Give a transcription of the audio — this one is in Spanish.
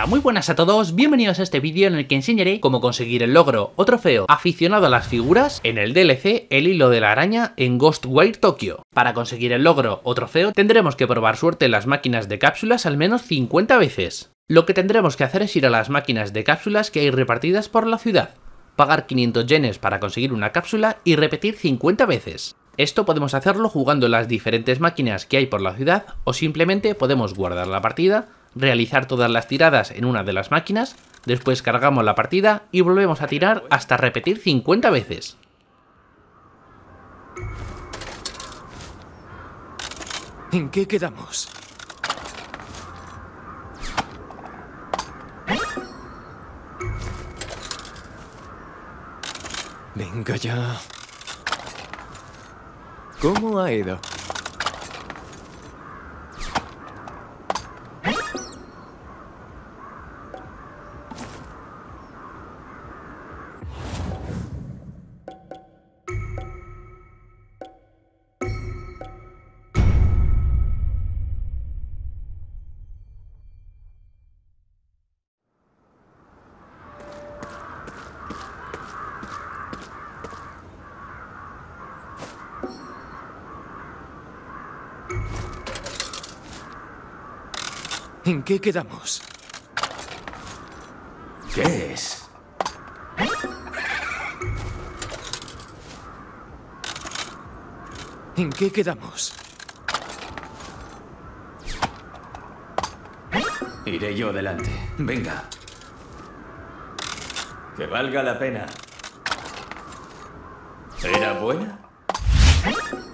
Hola, muy buenas a todos, bienvenidos a este vídeo en el que enseñaré cómo conseguir el logro o trofeo aficionado a las figuras en el DLC El Hilo de la Araña en Ghostwire Tokyo. Para conseguir el logro o trofeo tendremos que probar suerte en las máquinas de cápsulas al menos 50 veces. Lo que tendremos que hacer es ir a las máquinas de cápsulas que hay repartidas por la ciudad, pagar 500 yenes para conseguir una cápsula y repetir 50 veces. Esto podemos hacerlo jugando en las diferentes máquinas que hay por la ciudad o simplemente podemos guardar la partida, realizar todas las tiradas en una de las máquinas, después cargamos la partida y volvemos a tirar hasta repetir 50 veces. ¿En qué quedamos? Venga ya. ¿Cómo ha ido? ¿En qué quedamos? ¿Qué es? ¿En qué quedamos? Iré yo delante. Venga. Que valga la pena. ¿Era buena?